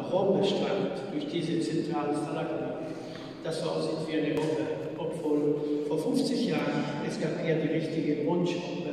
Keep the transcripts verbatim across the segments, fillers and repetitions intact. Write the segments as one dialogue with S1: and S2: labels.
S1: Robbestrand durch diese zentralen Stalagmiten. Das aussieht wie eine Robbe, obwohl vor fünfzig Jahren es gab eher die richtige Wunschrobbe.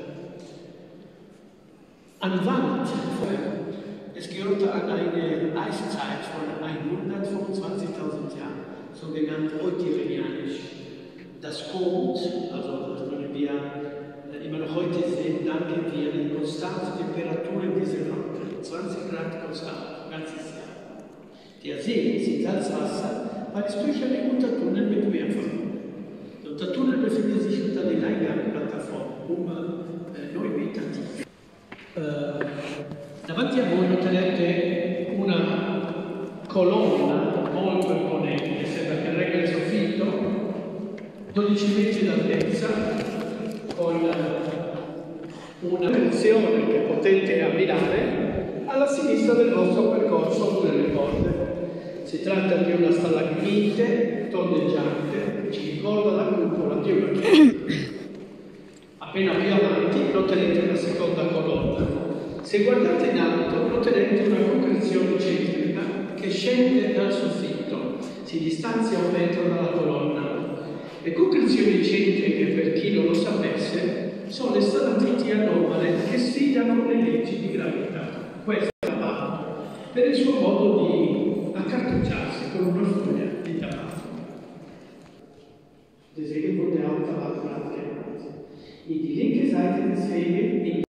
S1: An Wand, es gehörte an eine Eiszeit von hundertfünfundzwanzigtausend Jahren, sogenannt Eutirenianisch. Das kommt, also das können wir immer noch heute sehen, dank wir den konstanten Temperaturen dieser Wand, zwanzig Grad konstant, ganzes Jahr. Der See ist in Salzwasser, weil es durch einen Untertunnel mit Meer verbunden. Der Untertunnel befindet sich unter den Eingangplattformen, um äh, neun Meter tief. Eh, davanti a voi noterete una colonna molto imponente, sembra che regga il soffitto, dodici metri d'altezza, con una dimensione che potete ammirare alla sinistra del vostro percorso sulle le corde. Si tratta di una stalagmite tondeggiante, ci ricorda la cupola di una chiesa. Appena più avanti noterete la seconda colonna. Se guardate in alto noterete una concrezione centrica che scende dal soffitto, si distanzia un metro dalla colonna. Le concrezioni centriche, per chi non lo sapesse, sono le stalagmiti anomale che sfidano le leggi di gravità. Questo è Apollo, per il suo modo di accartocciarsi con una foglia di tabacco. Deswegen wurde auch Tabak nachgeahmt. In die linke Seite des Weges